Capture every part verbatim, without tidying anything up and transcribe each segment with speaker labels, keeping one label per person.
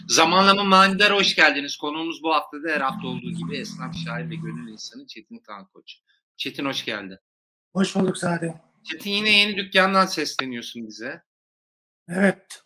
Speaker 1: Zamanlama Manidar'a hoş geldiniz. Konuğumuz bu hafta da her hafta olduğu gibi esnaf, şair ve gönül insanı Çetin Tankoç. Çetin hoş geldin.
Speaker 2: Hoş bulduk Sade.
Speaker 1: Çetin yine yeni dükkandan sesleniyorsun bize.
Speaker 2: Evet.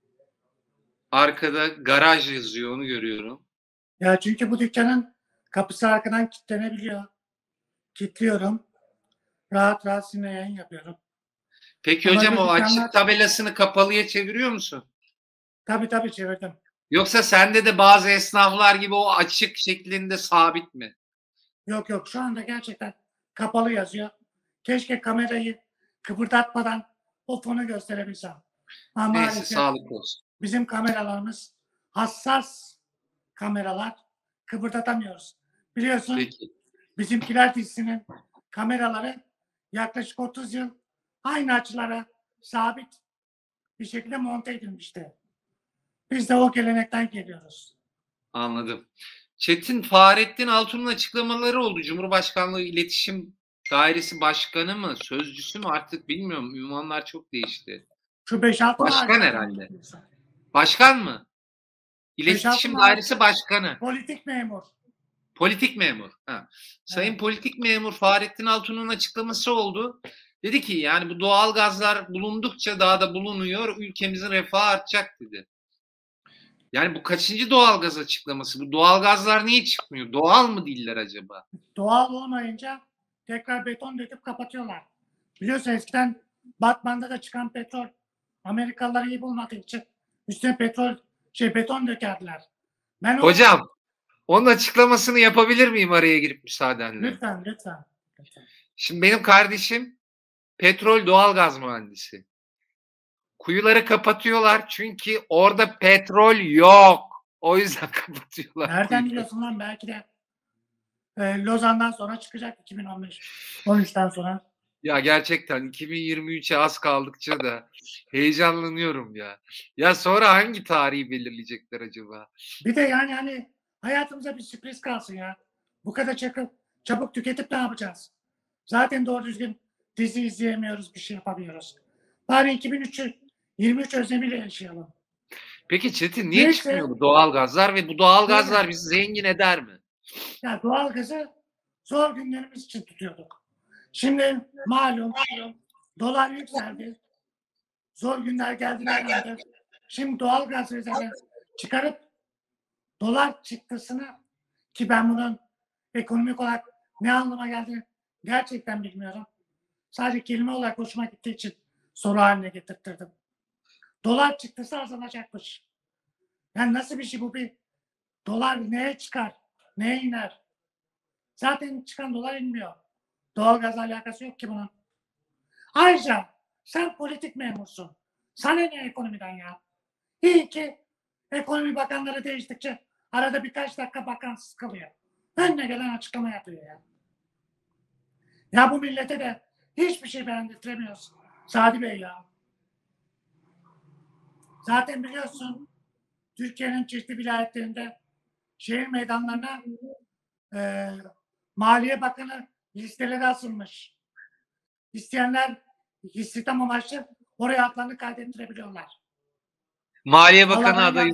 Speaker 1: Arkada garaj yazıyor, onu görüyorum.
Speaker 2: Ya çünkü bu dükkanın kapısı arkadan kilitlenebiliyor. Kilitliyorum. Rahat rahat sizinle yayın yapıyorum.
Speaker 1: Peki
Speaker 2: Ama
Speaker 1: hocam o
Speaker 2: dükkanlar...
Speaker 1: açık tabelasını kapalıya çeviriyor musun?
Speaker 2: Tabii tabii çevirdim.
Speaker 1: Yoksa sende de bazı esnaflar gibi o açık şeklinde sabit mi?
Speaker 2: Yok yok şu anda gerçekten kapalı yazıyor. Keşke kamerayı kıpırdatmadan o fonu gösterebilsem. Ama
Speaker 1: Neyse
Speaker 2: maalesef
Speaker 1: sağlık olsun.
Speaker 2: bizim kameralarımız hassas kameralar, kıpırdatamıyoruz. Biliyorsun
Speaker 1: Peki.
Speaker 2: Bizimkiler dizisinin kameraları yaklaşık otuz yıl aynı açılara sabit bir şekilde monte edilmişti. Biz de o gelenekten geliyoruz.
Speaker 1: Anladım. Çetin, Fahrettin Altun'un açıklamaları oldu. Cumhurbaşkanlığı İletişim Dairesi Başkanı mı, sözcüsü mü artık bilmiyorum. Ünvanlar çok değişti.
Speaker 2: Şu beş altı
Speaker 1: Başkan herhalde. Başkan mı? İletişim Dairesi Başkanı.
Speaker 2: Politik memur.
Speaker 1: Politik memur. Ha. Sayın evet. Politik memur Fahrettin Altun'un açıklaması oldu. Dedi ki yani bu doğal gazlar bulundukça daha da bulunuyor. Ülkemizin refahı artacak dedi. Yani bu kaçıncı doğalgaz açıklaması? Bu doğalgazlar niye çıkmıyor? Doğal mı değiller acaba?
Speaker 2: Doğal olmayınca tekrar beton döküp kapatıyorlar. Biliyorsun eskiden Batman'da da çıkan petrol Amerikalılar iyi bulmadığı için üstüne petrol şey beton dökerdiler.
Speaker 1: Ben Hocam o... onun açıklamasını yapabilir miyim araya girip müsaadenle?
Speaker 2: Lütfen lütfen. lütfen.
Speaker 1: Şimdi benim kardeşim petrol doğalgaz mühendisi. Kuyuları kapatıyorlar çünkü orada petrol yok. O yüzden kapatıyorlar.
Speaker 2: Nereden
Speaker 1: kuyuları.
Speaker 2: biliyorsun lan? Belki de e, Lozan'dan sonra çıkacak iki bin on beş on üçten sonra.
Speaker 1: Ya gerçekten iki bin yirmi üçe az kaldıkça da heyecanlanıyorum ya. Ya sonra hangi tarihi belirleyecekler acaba?
Speaker 2: Bir de yani hani hayatımıza bir sürpriz kalsın ya. Bu kadar çabuk, çabuk tüketip ne yapacağız? Zaten doğru düzgün dizi izleyemiyoruz, bir şey yapamıyoruz. Bari iki bin yirmi üç özlemiyle yaşayalım.
Speaker 1: Peki Çetin niye Neyse. çıkmıyor bu doğalgazlar ve bu doğalgazlar evet. bizi zengin eder mi?
Speaker 2: Ya doğalgazı zor günlerimiz için tutuyorduk. Şimdi malum, malum dolar yükseldi. Zor günler geldiğinde şimdi doğalgaz rezervi çıkarıp dolar çıktısını ki ben bunun ekonomik olarak ne anlama geldiğini gerçekten bilmiyorum. Sadece kelime olarak hoşuma gittiği için soru haline getirttirdim. Dolar çıktısı azalacakmış. Yani nasıl bir şey bu bir dolar neye çıkar, neye iner? Zaten çıkan dolar inmiyor. Doğalgazla alakası yok ki bunun. Ayrıca sen politik memursun. Sana ne ekonomiden ya? İyi ki ekonomi bakanları değiştikçe arada birkaç dakika bakansız kalıyor. Önüne gelen açıklama yapıyor ya. Ya bu millete de hiçbir şey beğendiremiyoruz. Sadi Bey ya. Zaten biliyorsun Türkiye'nin çeşitli vilayetlerinde şehir meydanlarına e, Maliye Bakanı listeleri asılmış. İsteyenler istihdam amaçlı oraya adlarını kaydettirebiliyorlar.
Speaker 1: Maliye Bakanı adayı.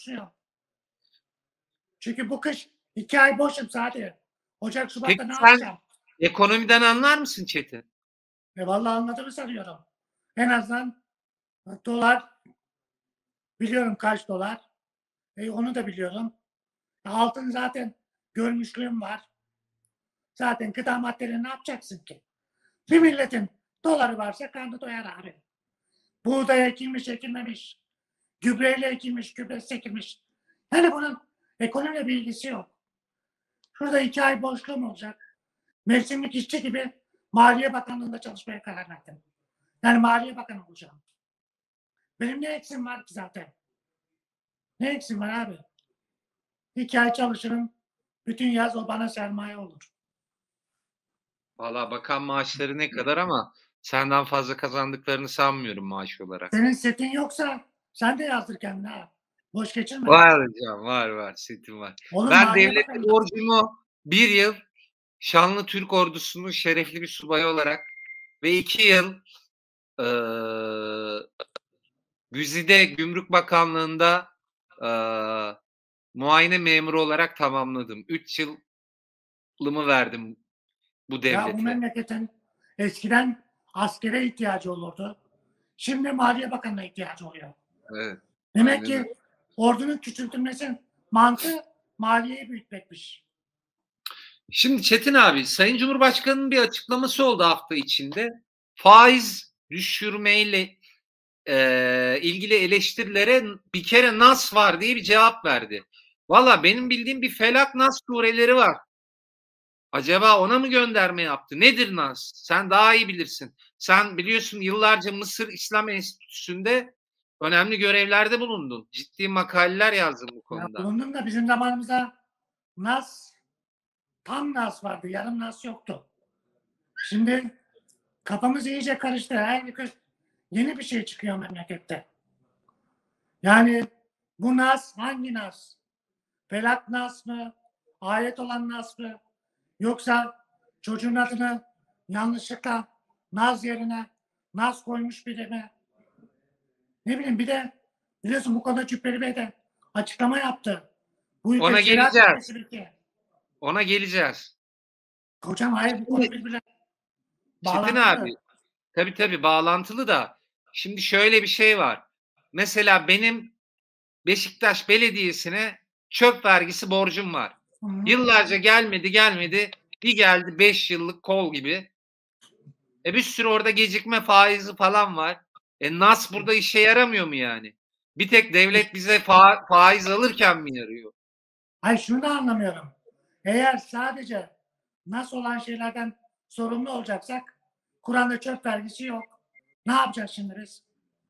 Speaker 2: Çünkü bu kış iki ay boşum sadece. Ocak, Şubat'ta
Speaker 1: Peki
Speaker 2: ne
Speaker 1: sen
Speaker 2: yapacağım?
Speaker 1: Ekonomiden anlar mısın Çetin?
Speaker 2: E vallahi anladığımı sanıyorum. En azından dolar biliyorum kaç dolar. E onu da biliyorum. Altın zaten görmüşlüğüm var. Zaten gıda maddeleri ne yapacaksın ki? Bir milletin doları varsa karnı doyar abi. Buğday ekilmiş, ekilmemiş. Gübreyle ekilmiş, gübresiz ekilmiş. Yani bunun ekonomiyle bir ilgisi yok. Şurada iki ay boşluğum olacak. Mevsimlik işçi gibi Maliye Bakanlığı'nda çalışmaya karar verdim. Yani Maliye Bakanı olacağım. Benim ne eksim var ki zaten? Ne eksim var abi? İki ay çalışırım. Bütün yaz o bana sermaye olur.
Speaker 1: Valla bakan maaşları ne kadar ama senden fazla kazandıklarını sanmıyorum maaş olarak.
Speaker 2: Senin setin yoksa sen de yazdır kendine ha. Boş geçirme.
Speaker 1: Var hocam var var setim var.
Speaker 2: Oğlum,
Speaker 1: ben devlete borcumu bir yıl şanlı Türk ordusunun şerefli bir subayı olarak ve iki yıl e, Güzide Gümrük Bakanlığı'nda eee, muayene memuru olarak tamamladım. üç yılımı verdim bu
Speaker 2: Ya bu
Speaker 1: devlete.
Speaker 2: memleketin eskiden askere ihtiyacı olurdu. Şimdi Maliye Bakanı'na ihtiyacı oluyor.
Speaker 1: Evet,
Speaker 2: Demek
Speaker 1: aynen öyle.
Speaker 2: ki ordunun küçültülmesi mantığı maliyeyi büyütmekmiş.
Speaker 1: Şimdi Çetin abi, Sayın Cumhurbaşkanı'nın bir açıklaması oldu hafta içinde. Faiz düşürmeyle eee, ilgili eleştirilere bir kere nas var diye bir cevap verdi. Valla benim bildiğim bir Felak Nas sureleri var. Acaba ona mı gönderme yaptı? Nedir Nas? Sen daha iyi bilirsin. Sen biliyorsun yıllarca Mısır İslam Enstitüsü'nde önemli görevlerde bulundun. Ciddi makaleler yazdın bu
Speaker 2: Ya
Speaker 1: konuda.
Speaker 2: bulundum da bizim zamanımızda Nas, tam Nas vardı, yarım Nas yoktu. Şimdi kafamız iyice karıştı. Her gün yeni bir şey çıkıyor memlekette. Yani bu Nas hangi Nas? Felak Nas mı? Ayet olan Nas mı? Yoksa çocuğun adını yanlışlıkla Naz yerine Naz koymuş biri mi? Ne bileyim, bir de biliyorsun bu konuda Cübbeli Bey de açıklama yaptı. Bu ülke
Speaker 1: Ona
Speaker 2: şeriat
Speaker 1: geleceğiz.
Speaker 2: ülkesi bir ülke.
Speaker 1: Ona geleceğiz.
Speaker 2: Hocam hayır, bu konu birbirine
Speaker 1: Çetin
Speaker 2: bağlantılı.
Speaker 1: abi, tabii tabii bağlantılı da. Şimdi şöyle bir şey var. Mesela benim Beşiktaş Belediyesi'ne çöp vergisi borcum var.
Speaker 2: Hı hı.
Speaker 1: Yıllarca gelmedi gelmedi. Bir geldi beş yıllık kol gibi. E bir sürü orada gecikme faizi falan var. E Nas burada işe yaramıyor mu yani? Bir tek devlet bize fa faiz alırken mi yarıyor?
Speaker 2: Hayır, şunu da anlamıyorum. Eğer sadece nasıl olan şeylerden sorumlu olacaksak Kur'an'da çöp vergisi yok. Ne yapacağız şimdi biz?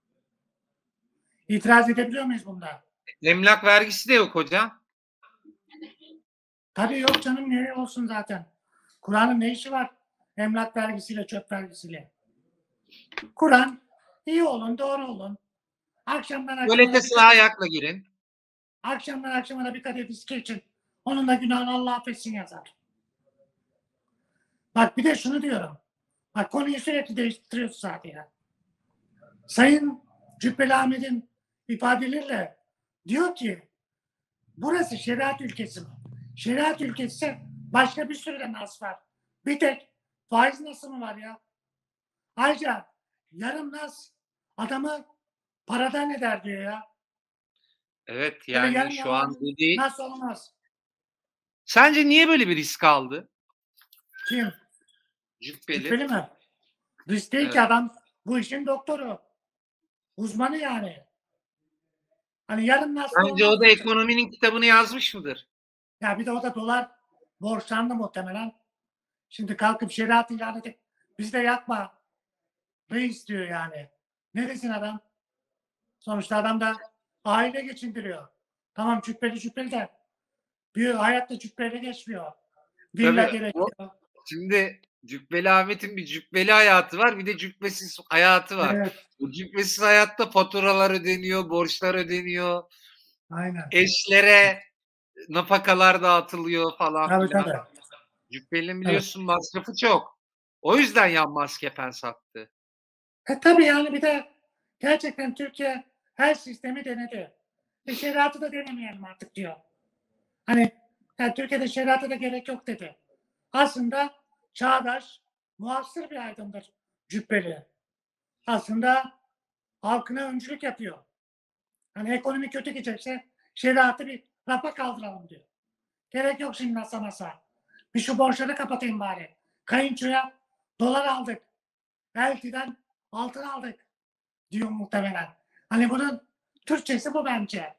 Speaker 2: İtiraz edebiliyor muyuz bunda?
Speaker 1: Emlak vergisi de yok hocam.
Speaker 2: Tabii yok canım, niye olsun zaten. Kur'an'ın ne işi var emlak vergisiyle, çöp vergisiyle? Kur'an, iyi olun, doğru olun. Akşamdan akşama
Speaker 1: Tuvalete
Speaker 2: da bir
Speaker 1: sağ
Speaker 2: kadeh,
Speaker 1: ayakla girin.
Speaker 2: akşamdan akşama da bir kadeh viski için onun da günahını Allah affetsin yazar. Bak bir de şunu diyorum. Bak konuyu sürekli değiştiriyorsun zaten ya. Sayın Cübbeli Ahmet'in ifadeleriyle diyor ki burası şeriat ülkesi mi? Şeriat ülkesi başka bir sürü de nas var. Bir tek faiz nası mı var ya? Ayrıca yarım nas adamı paradan eder diyor ya.
Speaker 1: Evet
Speaker 2: Böyle
Speaker 1: yani
Speaker 2: yarım
Speaker 1: şu an
Speaker 2: yamalak
Speaker 1: dediği.
Speaker 2: nas olmaz.
Speaker 1: Sence niye böyle bir risk aldı?
Speaker 2: Kim?
Speaker 1: Cübbeli.
Speaker 2: Cübbeli mi? Risk değil ki,
Speaker 1: Evet.
Speaker 2: adam bu işin doktoru. Uzmanı yani. Hani yarım nasıl
Speaker 1: Bence o
Speaker 2: olmaz
Speaker 1: da
Speaker 2: diyecek.
Speaker 1: ekonominin kitabını yazmış mıdır?
Speaker 2: Ya bir de o da dolar borçlandı muhtemelen. Şimdi kalkıp şeriat ilan edip biz de yapma reis diyor yani. Ne desin adam? Sonuçta adam da aile geçindiriyor. Tamam cübbeli cübbeli de bir hayatta cübbeli geçmiyor. Villa
Speaker 1: Tabii o
Speaker 2: gerekiyor.
Speaker 1: şimdi Cübbeli Ahmet'in bir cübbeli hayatı var, bir de cübbesiz hayatı var.
Speaker 2: Evet,
Speaker 1: Bu cübbesiz hayatta faturalar ödeniyor, borçlar ödeniyor,
Speaker 2: aynen.
Speaker 1: eşlere nafakalar dağıtılıyor falan
Speaker 2: Tabii
Speaker 1: filan.
Speaker 2: tabii.
Speaker 1: Cübbeli'nin
Speaker 2: Evet.
Speaker 1: biliyorsun masrafı çok. O yüzden yanmaz kefen sattı.
Speaker 2: E tabii yani bir de gerçekten Türkiye her sistemi denedi. E şeriatı da denemeyelim artık diyor. Hani yani Türkiye'de şeriata da gerek yok dedi. Aslında çağdaş, muasır bir aydındır Cübbeli. Aslında halkına öncülük yapıyor. Hani ekonomi kötü gidecekse şeriatı bir rafa kaldıralım diyor. Gerek yok şimdi masa masa. Bir şu borçları kapatayım bari. Kayınçoya dolar aldık. Elti'den altın aldık diyor muhtemelen. Hani bunun Türkçesi bu bence.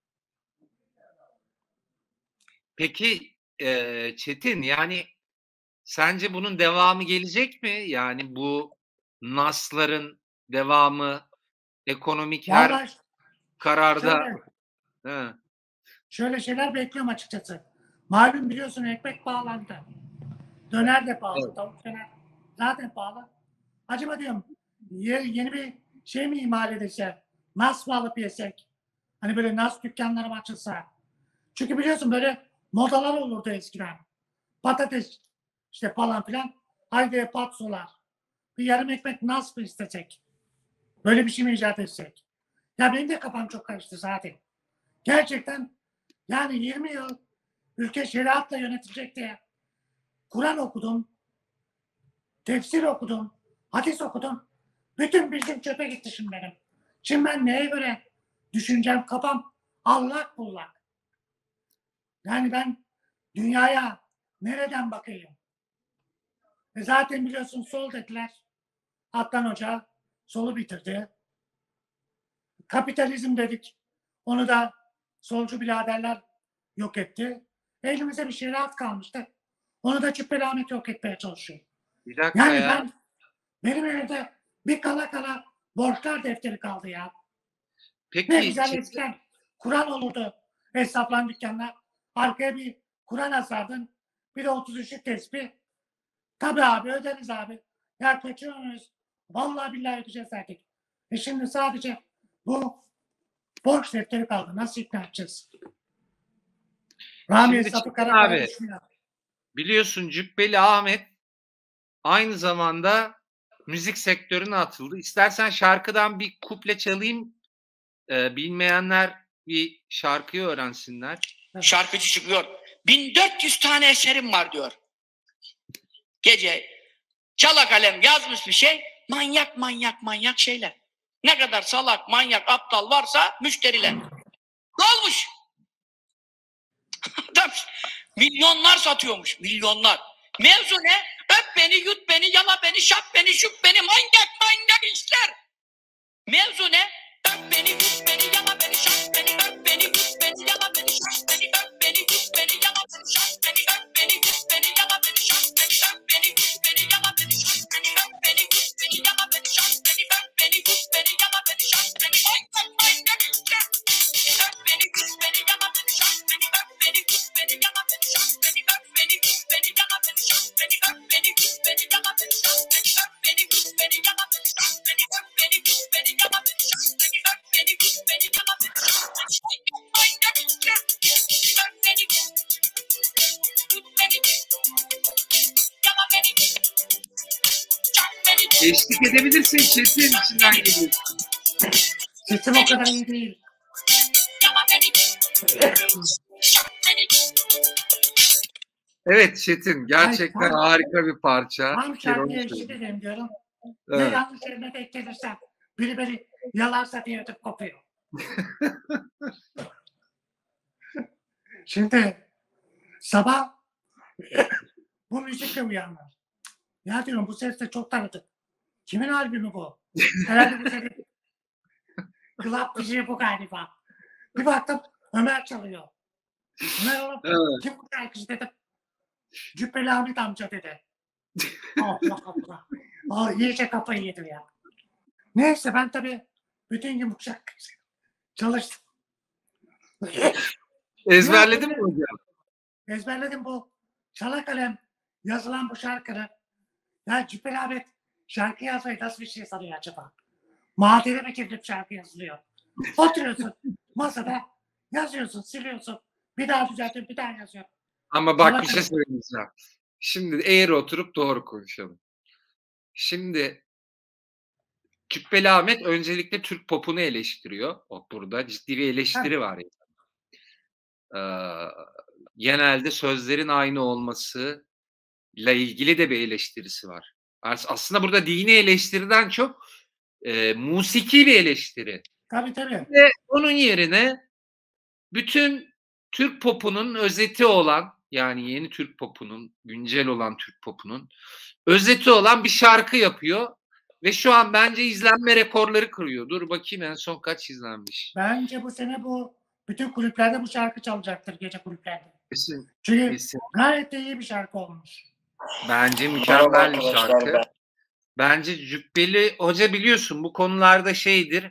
Speaker 1: Peki eee, Çetin yani sence bunun devamı gelecek mi? Yani bu Nas'ların devamı ekonomik her
Speaker 2: Vallahi
Speaker 1: kararda.
Speaker 2: şöyle,
Speaker 1: He.
Speaker 2: şöyle şeyler bekliyorum açıkçası. Malum biliyorsun ekmek pahalandı. Döner de pahalı.
Speaker 1: Evet.
Speaker 2: Tavuk döner zaten pahalı. Acaba diyorum yeni bir şey mi imal edilse? Nas mı alıp yesek? Hani böyle nas dükkanları mı açılsa? Çünkü biliyorsun böyle modalar olurdu eskiden. Patates işte falan filan. Haydi patsolar. Bir yarım ekmek nas mı istesek? Böyle bir şey mi icat etsek? Ya benim de kafam çok karıştı zaten. Gerçekten yani yirmi yıl ülke şeriatla yönetilecek diye Kur'an okudum, tefsir okudum, hadis okudum. Bütün bilgim çöpe gitti şimdi benim. Şimdi ben neye göre düşüneceğim, kafam allak bullak. Yani ben dünyaya nereden bakayım? E zaten biliyorsun sol dediler. Adnan Hoca solu bitirdi. Kapitalizm dedik. Onu da solcu biraderler yok etti. Elimize bir şeriat kalmıştı. Onu da Cübbeli Ahmet yok etmeye çalışıyor.
Speaker 1: Bir dakika
Speaker 2: Yani
Speaker 1: ya.
Speaker 2: ben benim elimde bir kala kala borçlar defteri kaldı ya.
Speaker 1: Peki
Speaker 2: Ne güzel
Speaker 1: Çetin,
Speaker 2: eskiden Kur'an olurdu hesaplan dükkanlar. Arkaya bir Kur'an asardın. Bir de otuz üçlük tesbih. Tabii abi öderiz abi. Ya kaçıyoruz. Vallahi billahi ödeyeceğiz erkek. E şimdi sadece bu borç defteri kaldı. Nasıl ikna edeceğiz? Rami
Speaker 1: şimdi
Speaker 2: hesabı
Speaker 1: Çetin
Speaker 2: kara para
Speaker 1: abi
Speaker 2: düşmüyor.
Speaker 1: biliyorsun Cübbeli Ahmet aynı zamanda müzik sektörüne atıldı. İstersen şarkıdan bir kuple çalayım. Ee, bilmeyenler bir şarkıyı öğrensinler.
Speaker 3: Şarkıcı çıkıyor. bin dört yüz tane eserim var diyor. Gece çala kalem yazmış bir şey. Manyak manyak manyak şeyler. Ne kadar salak, manyak, aptal varsa müşteriler. Ne olmuş? Adam milyonlar satıyormuş. Milyonlar. Mevzu ne? Öp beni, yut beni, yala beni, şap beni, şup beni. Manyak manyak işler. Mevzu ne? Öp beni, yut beni, yala beni, şap beni. Öp beni, yut beni, yala beni, şap beni. Öp beni, yut beni, yala beni, şap beni. Öp beni, yut beni, yala beni, şap beni. Öp beni, yut beni, yala beni, şap beni. Öp beni, yut beni, yala beni, şap beni. Öp beni, yut beni, yala beni, şap beni. Manyak manyak işler. Öp beni, yut beni, yala beni, şap beni. Öp beni, yut beni, yala beni, şap beni. Öp beni, yut beni, yala beni, şap beni. Öp beni, yut beni, yala beni, şap beni. Öp beni, yut beni, yala beni, şap beni. Öp beni, yut beni, yala beni, şap beni. Öp beni, yut beni, yala beni, şap beni. Manyak işler. Öp beni, yut beni, yala beni, şap beni.
Speaker 1: Eşlik edebilirsin Çetin, içinden geliyor.
Speaker 2: Sesim o kadar iyi değil.
Speaker 3: Yala beni, şap beni.
Speaker 1: Evet Çetin, gerçekten
Speaker 2: Ay, tam-
Speaker 1: harika bir parça.
Speaker 2: Tam
Speaker 1: Bir kere onu
Speaker 2: şarkıya eşlik
Speaker 1: söyleyeyim.
Speaker 2: edeyim diyorum. Ne
Speaker 1: Evet.
Speaker 2: yanlış yerine denk gelirsem biri beni yalarsa diye ödüm kopuyor. Şimdi sabah bu müzikle uyandım. Ya diyorum bu ses de çok tanıdık. Kimin albümü bu? Herhalde bu senin Club D J bu galiba. Bir baktım Ömer çalıyor. Ömer oğlum
Speaker 1: Evet.
Speaker 2: kim bu şarkıcı dedim. Cübbeli Ahmet amca dedi. Allah Allah. Aa, iyice kafayı yedim ya. Neyse ben tabii bütün gün bu şarkı çalıştım.
Speaker 1: Ezberledin mi hocam?
Speaker 2: Ezberledim bu çala kalem yazılan bu şarkını. Ya Cübbeli Ahmet şarkı yazmayı nasıl bir şey sanıyor acaba? Madene mi girip şarkı yazılıyor? Oturuyorsun masada yazıyorsun, siliyorsun. Bir daha düzeltiyorsun, bir daha yazıyorsun.
Speaker 1: Ama bak
Speaker 2: Çala
Speaker 1: bir şey
Speaker 2: kalem.
Speaker 1: söyleyeceğim. Şimdi eğri oturup doğru konuşalım. Şimdi Cübbeli Ahmet öncelikle Türk popunu eleştiriyor. O burada ciddi bir eleştiri var. Yani. Ee, genelde sözlerin aynı olmasıyla ilgili de bir eleştirisi var. Aslında burada dini eleştiriden çok e, musiki bir eleştiri.
Speaker 2: Tabii tabii.
Speaker 1: Ve onun yerine bütün Türk popunun özeti olan, yani yeni Türk popunun, güncel olan Türk popunun özeti olan bir şarkı yapıyor. Ve şu an bence izlenme rekorları kırıyor. Dur bakayım en son kaç izlenmiş.
Speaker 2: Bence bu sene bu bütün kulüplerde bu şarkı çalacaktır, gece kulüplerde.
Speaker 1: Kesin,
Speaker 2: Çünkü
Speaker 1: kesin.
Speaker 2: gayet de iyi bir şarkı olmuş.
Speaker 1: Bence mükemmel bir şarkı. Bence Cübbeli Hoca biliyorsun bu konularda şeydir.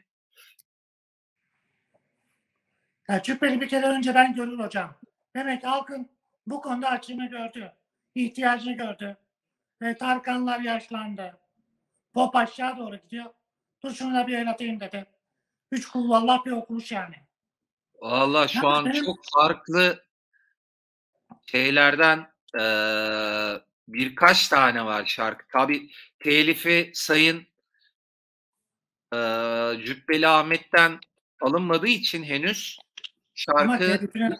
Speaker 2: Ya Cübbeli bir kere önceden görür hocam. Demek ki halkın bu konuda açığını gördü. İhtiyacını gördü. Ve Tarkanlar yaşlandı. Pop aşağı doğru gidiyor. Dur şunu da bir el atayım dedi. Üç kul vallah bir okumuş yani.
Speaker 1: Valla şu
Speaker 2: Yani
Speaker 1: an
Speaker 2: benim-
Speaker 1: çok farklı şeylerden eee, birkaç tane var şarkı. Tabii telifi Sayın eee Cübbeli Ahmet'ten alınmadığı için henüz
Speaker 2: Ama
Speaker 1: şarkı
Speaker 2: teklifini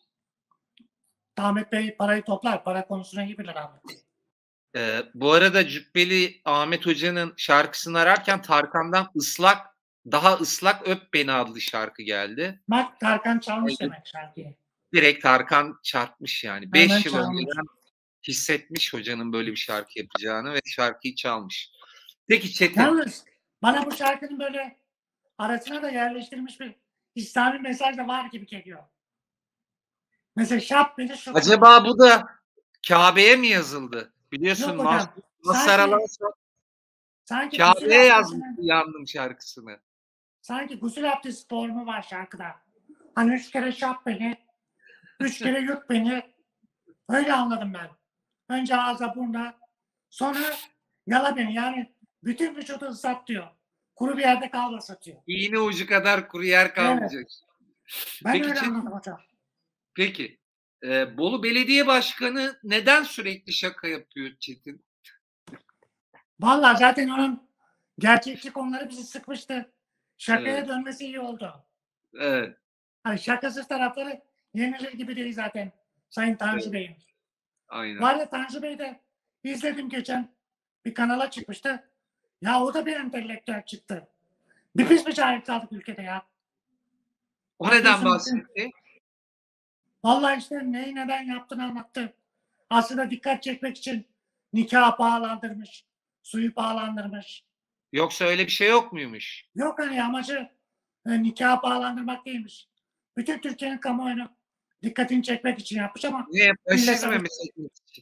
Speaker 2: Ahmet Bey parayı toplar. Para konusuna iyi bilir Ahmet Bey.
Speaker 1: e, bu arada Cübbeli Ahmet Hoca'nın şarkısını ararken Tarkan'dan ıslak daha ıslak Öp Beni adlı şarkı geldi.
Speaker 2: Bak Tarkan çalmış demek şarkıyı.
Speaker 1: Direkt Tarkan çarpmış yani.
Speaker 2: Hemen
Speaker 1: Beş yıl
Speaker 2: çalmış.
Speaker 1: önceden hissetmiş hocanın böyle bir şarkı yapacağını ve şarkıyı çalmış. Peki Çetin.
Speaker 2: Yalnız bana bu şarkının böyle arasına da yerleştirilmiş bir İslami mesaj da var gibi geliyor. Mesela şap beni şu.
Speaker 1: Acaba bu da Kabe'ye mi yazıldı? Biliyorsun
Speaker 2: Yok hocam.
Speaker 1: Mazhar
Speaker 2: Sanki,
Speaker 1: Alanso
Speaker 2: sanki gusül
Speaker 1: Kabe'ye yazmış
Speaker 2: abdestinin,
Speaker 1: Yandım şarkısını.
Speaker 2: sanki gusül abdesti formu var şarkıda. Hani üç kere şap beni, üç kere yut beni. Öyle anladım ben. Önce ağza burna, sonra yala beni. Yani bütün vücudu ıslat diyor. Kuru bir yerde kalma satıyor.
Speaker 1: İğne ucu kadar kuru yer kalmayacak.
Speaker 2: Ben
Speaker 1: Peki,
Speaker 2: öyle
Speaker 1: Çetin,
Speaker 2: anladım hocam.
Speaker 1: Peki. Ee, Bolu Belediye Başkanı neden sürekli şaka yapıyor Çetin?
Speaker 2: Vallahi zaten onun gerçekçi konuları bizi sıkmıştı. Şakaya
Speaker 1: Evet.
Speaker 2: dönmesi iyi oldu.
Speaker 1: Evet.
Speaker 2: Hani şakasız tarafları yenilir gibi değil zaten Sayın Tanju
Speaker 1: Evet.
Speaker 2: Bey'in.
Speaker 1: Aynen.
Speaker 2: Bu arada Tanju Bey de izledim geçen bir kanala çıkmıştı. Ya o da bir entelektüel çıktı. Bir pis bir cahil kaldık ülkede ya.
Speaker 1: O neden
Speaker 2: Bakıyorsun,
Speaker 1: bahsetti?
Speaker 2: vallahi işte neyi neden yaptığını anlattı. Aslında dikkat çekmek için nikah bağlandırmış. Suyu bağlandırmış.
Speaker 1: Yoksa öyle bir şey yok muymuş?
Speaker 2: Yok hani amacı e, nikah bağlandırmak değilmiş. Bütün Türkiye'nin kamuoyunu dikkatini çekmek için yapmış ama
Speaker 1: Niye? Faşizme
Speaker 2: millet-
Speaker 1: mi çekmek için?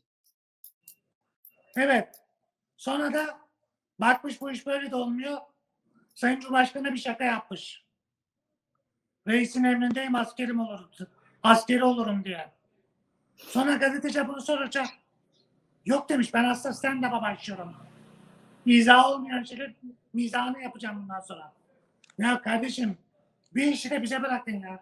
Speaker 2: evet. Sonra da bakmış bu iş böyle de olmuyor. Sayın Cumhurbaşkanı bir şaka yapmış. Reisin emrindeyim askerim olurum. Askeri olurum diye. Sonra gazeteci bunu soracak. Yok demiş ben aslında stand-up'a başlıyorum. Mizah olmayan şeyler mizahını yapacağım bundan sonra. Ya kardeşim bir işi de bize bırakın ya.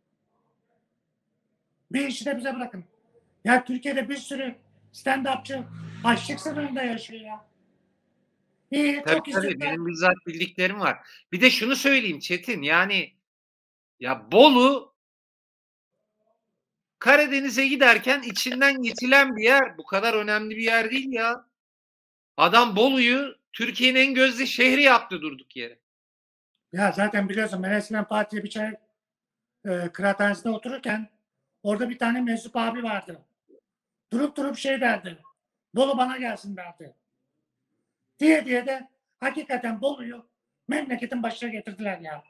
Speaker 2: Bir işi de bize bırakın. Ya Türkiye'de bir sürü stand-upçı açlık sınırında yaşıyor ya. İyi,
Speaker 1: Tabii
Speaker 2: çok
Speaker 1: tabii
Speaker 2: istiyorlar.
Speaker 1: benim bizzat bildiklerim var. Bir de şunu söyleyeyim Çetin, yani ya Bolu Karadeniz'e giderken içinden geçilen bir yer. Bu kadar önemli bir yer değil ya. Adam Bolu'yu Türkiye'nin en gözde şehri yaptı durduk yere.
Speaker 2: Ya zaten biliyorsun ben eskiden Fatih'e bir çay e, kıraathanesinde otururken orada bir tane mensup abi vardı. Durup durup şey derdi. Bolu bana gelsin derdi. Diye diye de hakikaten Bolu'yu memleketin başına getirdiler ya.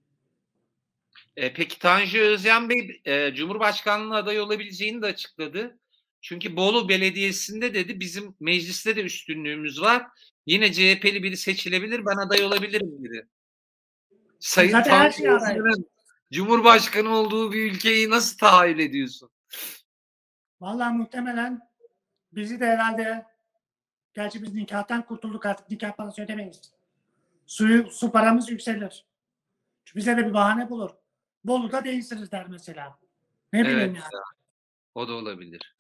Speaker 1: E, peki Tanju Özcan Bey e, Cumhurbaşkanlığı adayı olabileceğini de açıkladı. Çünkü Bolu Belediyesi'nde dedi bizim mecliste de üstünlüğümüz var. Yine C H P'li biri seçilebilir, ben aday olabilirim dedi. Sayın
Speaker 2: Zaten her
Speaker 1: Tanju
Speaker 2: şeyi adayım.
Speaker 1: Özcan'ın Cumhurbaşkanı olduğu bir ülkeyi nasıl tahayyül ediyorsun?
Speaker 2: Vallahi muhtemelen bizi de herhalde, gerçi biz nikahtan kurtulduk artık nikah parası ödemeyiz. Suyu, su paramız yükselir. Çünkü bize de bir bahane bulur. Bolu'da değilsiniz der mesela. Ne
Speaker 1: Evet,
Speaker 2: bileyim yani.
Speaker 1: ya, o da olabilir.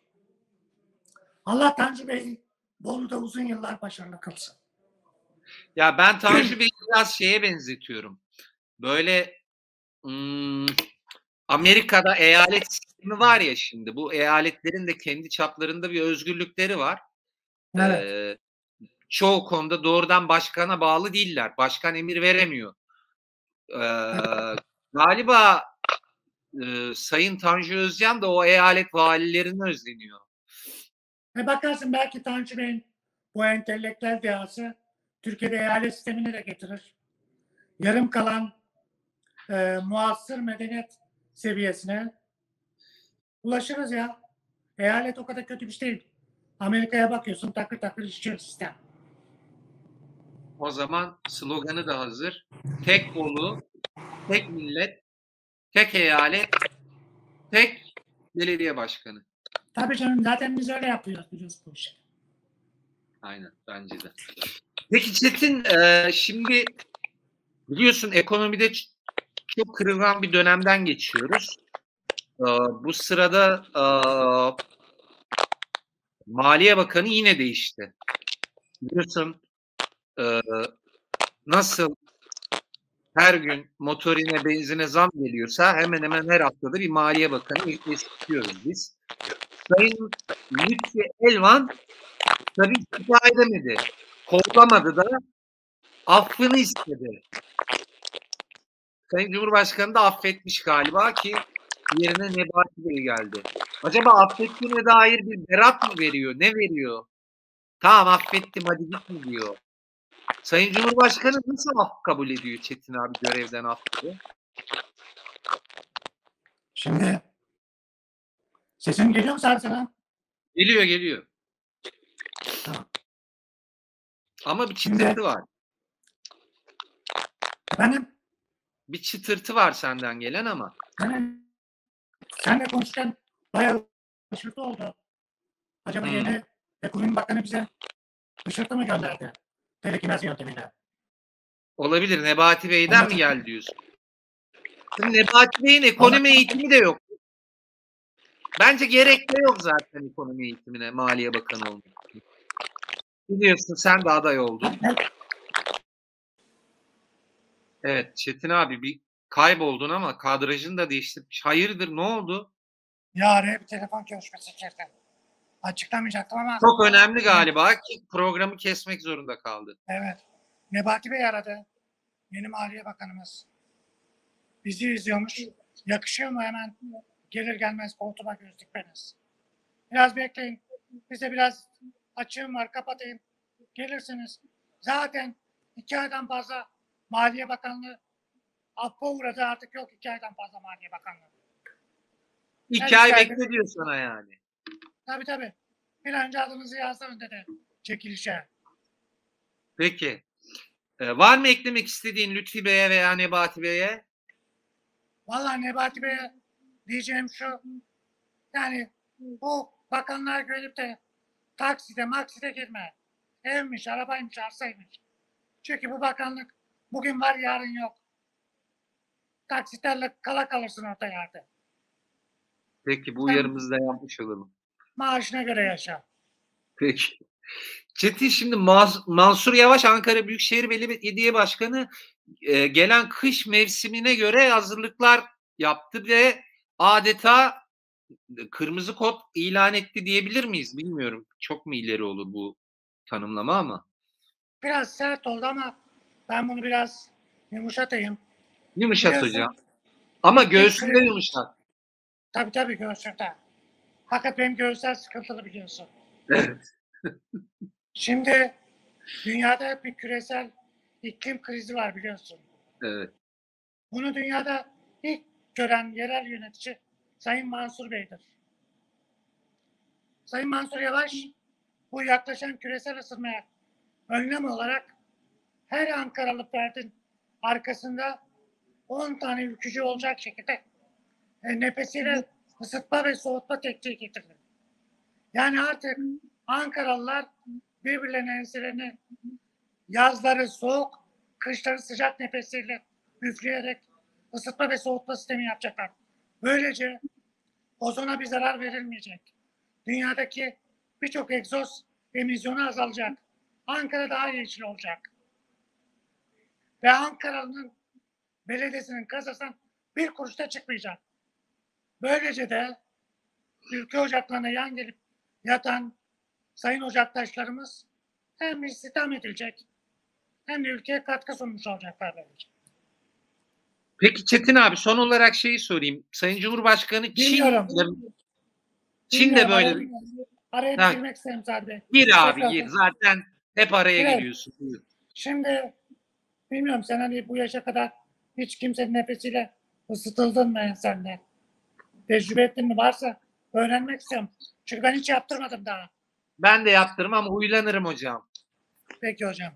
Speaker 2: Allah Tanju Bey Bolu'da uzun yıllar başarılı kılsın.
Speaker 1: Ya ben Tanju Bey'i biraz şeye benzetiyorum. Böyle hmm, Amerika'da eyalet sistemi var ya şimdi. Bu eyaletlerin de kendi çaplarında bir özgürlükleri var.
Speaker 2: Evet.
Speaker 1: Ee, çoğu konuda doğrudan başkana bağlı değiller. Başkan emir veremiyor. Ee, galiba e, Sayın Tanju Özcan da o eyalet valilerini özleniyor.
Speaker 2: E bakarsın belki Tanju Bey'in bu entelektüel dehası Türkiye'de eyalet sistemini de getirir. Yarım kalan e, muasır medeniyet seviyesine ulaşırız ya. Eyalet o kadar kötü bir şey değil. Amerika'ya bakıyorsun takır takır işliyor sistem.
Speaker 1: O zaman sloganı da hazır. Tek Bolu, tek millet, tek eyalet, tek belediye başkanı.
Speaker 2: Tabii canım zaten biz öyle yapıyoruz biliyorsun bu işi.
Speaker 1: Aynen bence de. Peki Çetin e, şimdi biliyorsun ekonomide çok kırılgan bir dönemden geçiyoruz. E, bu sırada e, Maliye Bakanı yine değişti. Biliyorsun e, nasıl her gün motorine, benzine zam geliyorsa hemen hemen her haftada bir Maliye Bakanı istiyoruz biz. Sayın Lütfi Elvan tabii istifa edemedi. Kovlamadı da affını istedi. Sayın Cumhurbaşkanı da affetmiş galiba ki yerine Nebati Bey geldi. Acaba affettiğine dair bir berat mı veriyor? Ne veriyor? Tamam affettim hadi git mi diyor. Sayın Cumhurbaşkanı nasıl af kabul ediyor Çetin abi görevden affı?
Speaker 2: Şimdi sesim geliyor mu sana?
Speaker 1: Geliyor geliyor.
Speaker 2: Tamam.
Speaker 1: Ama bir çıtırtı
Speaker 2: Şimdi,
Speaker 1: var.
Speaker 2: Benim
Speaker 1: Bir çıtırtı var senden gelen ama.
Speaker 2: benim seninle konuşurken bayağı ışırtı oldu. Acaba
Speaker 1: Hmm.
Speaker 2: yeni Ekonomi Bakanı bize ışırtı mı gönderdi? Telekinez yöntemiyle.
Speaker 1: Olabilir. Nebati Bey'den mi geldi diyorsun? Şimdi Nebati Bey'in ekonomi eğitimi de yok. Bence gerek de yok zaten ekonomi eğitimine Maliye Bakanı olmak. Biliyorsun sen de aday oldun. Evet Çetin abi bir kayboldun ama kadrajını da değiştirmiş. Hayırdır ne oldu?
Speaker 2: Ya araya bir telefon görüşmesi girdi. Açıklamayacaktım ama.
Speaker 1: Çok önemli galiba ki programı kesmek zorunda kaldı.
Speaker 2: Evet. Nebati Bey aradı. Yeni Maliye Bakanımız. Bizi izliyormuş. Yakışıyor mu hemen gelir gelmez koltuğa göz dikmeniz? Biraz bekleyin. Bize biraz açığım var kapatayım. Gelirsiniz. Zaten iki aydan fazla Maliye Bakanlığı affa uğradı. Artık yok iki aydan fazla Maliye Bakanlığı.
Speaker 1: İki ay bekle diyor sana yani.
Speaker 2: Tabii tabii. Bir an önce adınızı yazdırın dedi çekilişe.
Speaker 1: Peki. Ee, var mı eklemek istediğin Lütfi Bey'e veya Nebati Bey'e?
Speaker 2: Vallahi Nebati Bey'e diyeceğim şu. Yani bu bakanlar gelip de takside makside girme. Evmiş, arabaymış, arsaymış. Çünkü bu bakanlık bugün var yarın yok. Taksitlerle kala kalırsın orta yerde.
Speaker 1: Peki bu uyarımızı da yapmış olalım.
Speaker 2: Maaşına göre yaşa.
Speaker 1: Peki. Çetin şimdi Mansur Yavaş Ankara Büyükşehir Belediye Başkanı e, gelen kış mevsimine göre hazırlıklar yaptı ve adeta kırmızı kod ilan etti diyebilir miyiz? Bilmiyorum. Çok mu ileri olur bu tanımlama ama.
Speaker 2: Biraz sert oldu ama ben bunu biraz yumuşatayım.
Speaker 1: Yumuşat hocam. Ama göğsünde yumuşat.
Speaker 2: Tabii tabii göğsümde. Fakat benim göğüsler sıkıntılı biliyorsun.
Speaker 1: Evet.
Speaker 2: Şimdi dünyada bir küresel iklim krizi var biliyorsun.
Speaker 1: Evet.
Speaker 2: Bunu dünyada ilk gören yerel yönetici Sayın Mansur Bey'dir. Sayın Mansur Yavaş bu yaklaşan küresel ısınmaya önlem olarak her Ankaralı ferdin arkasında on tane ülkücü olacak şekilde e, nefesiyle ısıtma ve soğutma tekniği getirdi. Yani artık Ankaralılar birbirlerine enselerini yazları soğuk, kışları sıcak nefesiyle üfleyerek ısıtma ve soğutma sistemi yapacaklar. Böylece ozona bir zarar verilmeyecek. Dünyadaki birçok egzoz emisyonu azalacak. Ankara daha yeşil olacak. Ve Ankara'nın belediyesinin kasasından bir kuruş da çıkmayacak. Böylece de ülke ocaklarına yan gelip yatan sayın ocaktaşlarımız hem istihdam edilecek hem de ülkeye katkı sunmuş olacaklar böylece.
Speaker 1: Peki Çetin abi son olarak şeyi sorayım. Sayın Cumhurbaşkanı
Speaker 2: Bilmiyorum.
Speaker 1: Çin Çin de böyle
Speaker 2: araya, araya
Speaker 1: ha.
Speaker 2: girmek isterim sadece.
Speaker 1: Gir abi
Speaker 2: Tekrar.
Speaker 1: gir. Zaten hep araya
Speaker 2: Evet.
Speaker 1: giriyorsun. Buyur.
Speaker 2: Şimdi bilmiyorum sen hani bu yaşa kadar hiç kimsenin nefesiyle ısıtıldın mı sende? Tecrübe ettin mi? Varsa öğrenmek istiyorum. Çünkü ben hiç yaptırmadım daha.
Speaker 1: Ben de yaptırım ama huylanırım hocam.
Speaker 2: Peki hocam.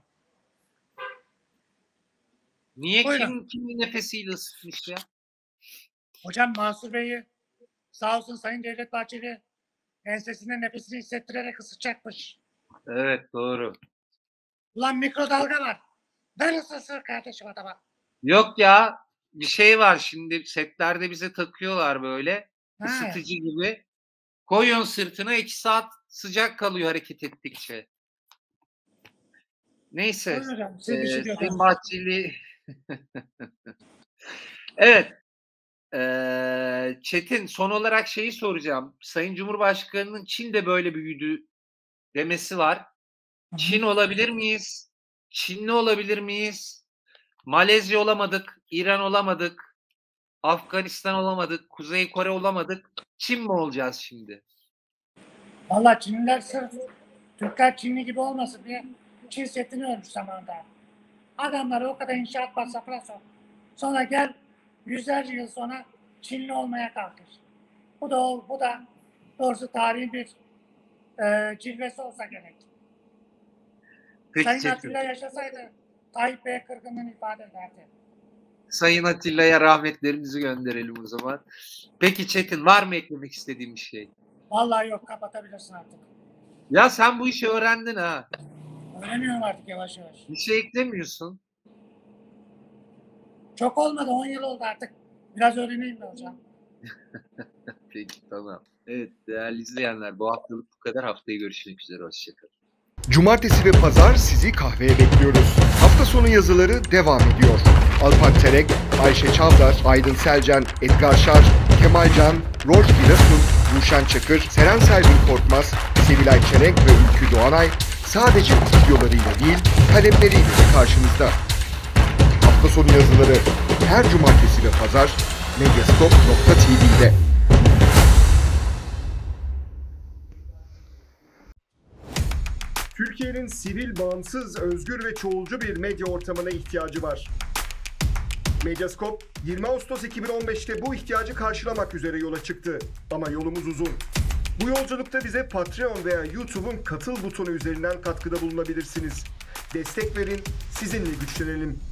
Speaker 1: Niye
Speaker 2: Buyurun.
Speaker 1: kim kimin nefesiyle ısıtmış ya?
Speaker 2: Hocam Mansur Bey'i sağ olsun Sayın Devlet Bahçeli ensesinde nefesini hissettirerek ısıtacakmış.
Speaker 1: Evet doğru.
Speaker 2: Ulan mikrodalga var. Ver ısıtsın kardeşim adama.
Speaker 1: Yok ya bir şey var şimdi setlerde bize takıyorlar böyle
Speaker 2: Ha.
Speaker 1: ısıtıcı gibi. Koyuyorsun sırtına iki saat sıcak kalıyor hareket ettikçe. Neyse.
Speaker 2: Buyurun hocam. Siz
Speaker 1: Ee,
Speaker 2: bir şey
Speaker 1: Sayın
Speaker 2: diyordunuz.
Speaker 1: Bahçeli Evet. Ee, Çetin, son olarak şeyi soracağım. Sayın Cumhurbaşkanı'nın Çin'de böyle büyüdü demesi var. Çin olabilir miyiz? Çinli olabilir miyiz? Malezya olamadık, İran olamadık, Afganistan olamadık, Kuzey Kore olamadık. Çin mi olacağız şimdi?
Speaker 2: Vallahi Çinliler sırf Türkler Çinli gibi olmasın diye Çin setini örmüş zamanında. Adamları o kadar inşaat masrafına sok. Sonra gel yüzlerce yıl sonra Çinli olmaya kalkır. Bu da bu da doğrusu tarihin bir e, cilvesi olsa gerek.
Speaker 1: Peki
Speaker 2: Sayın
Speaker 1: Çetin.
Speaker 2: Atilla yaşasaydı Tayyip Bey'e kırgınlığını ifade ederdi.
Speaker 1: Sayın Atilla'ya rahmetlerimizi gönderelim o zaman. Peki Çetin, var mı eklemek istediğin bir şey?
Speaker 2: Vallahi yok, kapatabilirsin artık.
Speaker 1: Ya sen bu işi öğrendin ha.
Speaker 2: Öğreniyorum artık yavaş yavaş.
Speaker 1: Bir şey eklemiyorsun.
Speaker 2: Çok olmadı, on yıl oldu artık. Biraz öğreneyim de hocam.
Speaker 1: Peki, tamam. Evet değerli izleyenler, bu haftalık bu kadar. Haftaya görüşmek üzere. Hoşçakalın.
Speaker 4: Cumartesi ve pazar sizi kahveye bekliyoruz. Hafta sonu yazıları devam ediyor. Alpan Terek, Ayşe Çavdar, Aydın Selcan, Edgar Şar, Kemal Can, Rolf Giresun, Ruşen Çakır, Seren Selvin Korkmaz, Sevilay Çelenk ve Ülkü Doğanay sadece videolarıyla değil, kalemleriyle de karşınızda. Hafta sonu yazıları her cumartesi ve pazar medyastop nokta tv'de. Türkiye'nin sivil, bağımsız, özgür ve çoğulcu bir medya ortamına ihtiyacı var. Medyascope, yirmi Ağustos iki bin on beş'te bu ihtiyacı karşılamak üzere yola çıktı. Ama yolumuz uzun. Bu yolculukta bize Patreon veya YouTube'un katıl butonu üzerinden katkıda bulunabilirsiniz. Destek verin, sizinle güçlenelim.